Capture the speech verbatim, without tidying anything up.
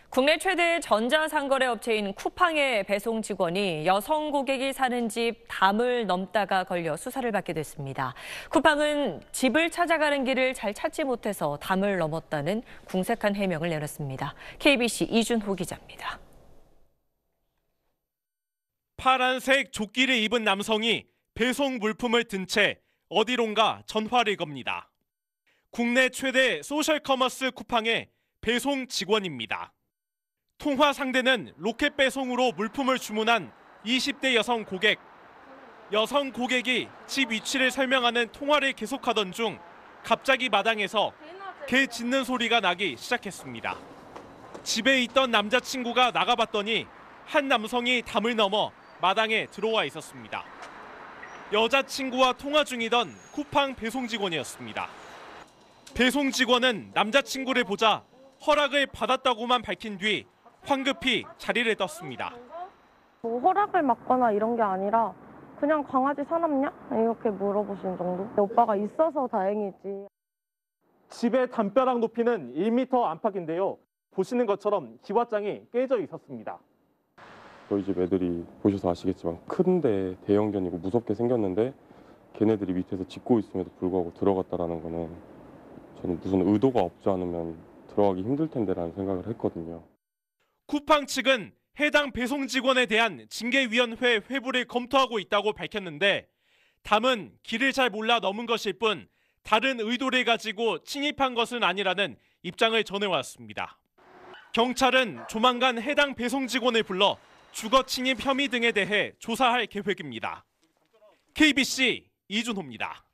국내 최대 전자상거래 업체인 쿠팡의 배송 직원이 여성 고객이 사는 집 담을 넘다가 걸려 수사를 받게 됐습니다. 쿠팡은 집을 찾아가는 길을 잘 찾지 못해서 담을 넘었다는 궁색한 해명을 내놨습니다. 케이비씨 이준호 기자입니다. 파란색 조끼를 입은 남성이 배송 물품을 든 채 어디론가 전화를 겁니다. 국내 최대 소셜커머스 쿠팡의 배송 직원입니다. 통화 상대는 로켓 배송으로 물품을 주문한 이십 대 여성 고객. 여성 고객이 집 위치를 설명하는 통화를 계속하던 중 갑자기 마당에서 개 짖는 소리가 나기 시작했습니다. 집에 있던 남자친구가 나가봤더니 한 남성이 담을 넘어 마당에 들어와 있었습니다. 여자친구와 통화 중이던 쿠팡 배송 직원이었습니다. 배송 직원은 남자친구를 보자 허락을 받았다고만 밝힌 뒤 황급히 자리를 떴습니다. 뭐 허락을 받거나 이런 게 아니라 그냥 강아지 사납냐? 이렇게 물어보신 정도? 오빠가 있어서 다행이지. 집의 담벼락 높이는 일 미터 안팎인데요. 보시는 것처럼 기와장이 깨져 있었습니다. 저희 집 애들이 보셔서 아시겠지만 큰데 대형견이고 무섭게 생겼는데 걔네들이 밑에서 짖고 있음에도 불구하고 들어갔다라는 거는 저는 무슨 의도가 없지 않으면 들어가기 힘들 텐데라는 생각을 했거든요. 쿠팡 측은 해당 배송 직원에 대한 징계위원회 회부를 검토하고 있다고 밝혔는데 담은 길을 잘 몰라 넘은 것일 뿐 다른 의도를 가지고 침입한 것은 아니라는 입장을 전해왔습니다. 경찰은 조만간 해당 배송 직원을 불러 주거 침입 혐의 등에 대해 조사할 계획입니다. 케이비씨 이준호입니다.